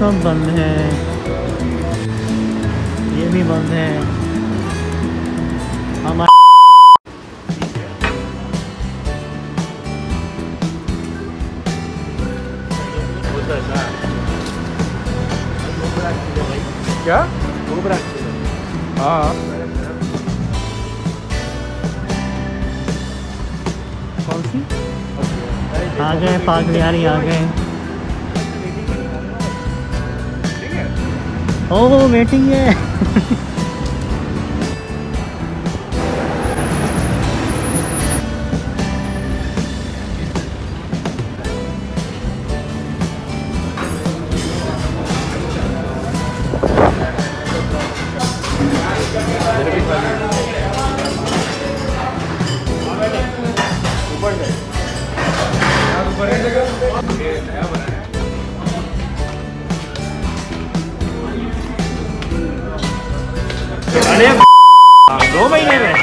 सब बंद है, ये भी बंद है। हमारे क्या? हाँ कौन सी? आ गए पाक बिहारी आ गए। ओ वेटिंग है। अरे 2 महीने में